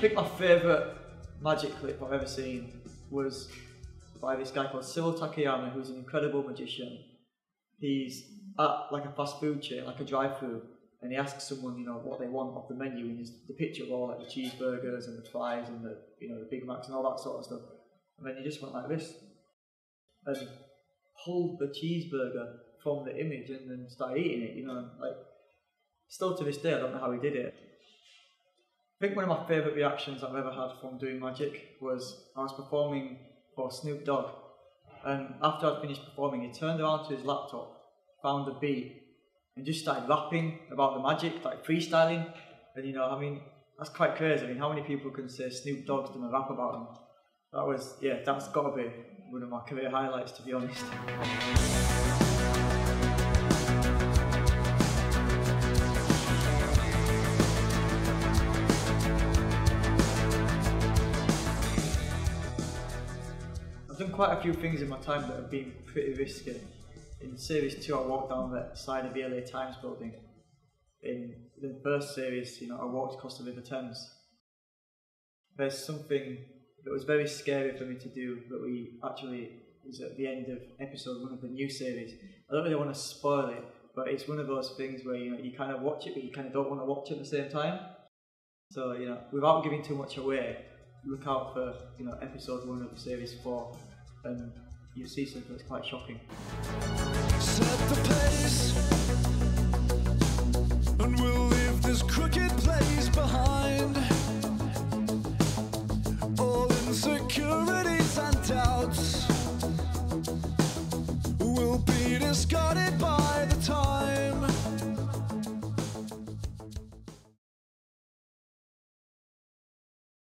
think my favourite magic clip I've ever seen was by this guy called Cyril Takayama, who's an incredible magician. He's at like a fast food chain, like a drive-through, and he asks someone, you know, what they want off the menu, and there's the picture of all like the cheeseburgers and the fries and the, you know, the Big Macs and all that sort of stuff. And then he just went like this and pulled the cheeseburger from the image and then started eating it, you know, and like still to this day I don't know how he did it. I think one of my favourite reactions I've ever had from doing magic was I was performing for Snoop Dogg, and after I'd finished performing he turned around to his laptop, found a beat and just started rapping about the magic, like freestyling. And you know, I mean, that's quite crazy. I mean, how many people can say Snoop Dogg's done a rap about him? That was, yeah, that's got to be one of my career highlights, to be honest. I've done quite a few things in my time that have been pretty risky. In series 2 I walked down the side of the LA Times building. In the first series, you know, I walked across the River Thames. There's something that was very scary for me to do that we actually was at the end of episode 1 of the new series. I don't really want to spoil it, but it's one of those things where, you know, you kind of watch it but you kind of don't want to watch it at the same time. So, you know, without giving too much away, look out for, you know, episode 1 of series 4 and you'll see something that's quite shocking. Set the pace, and we'll leave this crooked place behind.